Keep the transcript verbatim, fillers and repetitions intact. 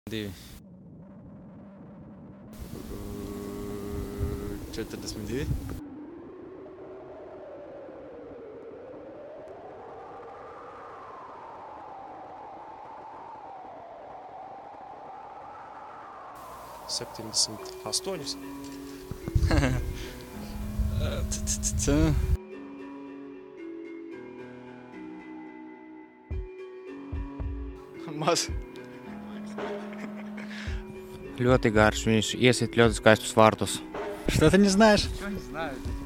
divi. četrdesmit divi. septiņdesmit astoņi. Maz. Ļoti garš, viņš iesit ļoti skaistus vārtus. Что ты не знаешь? Nē,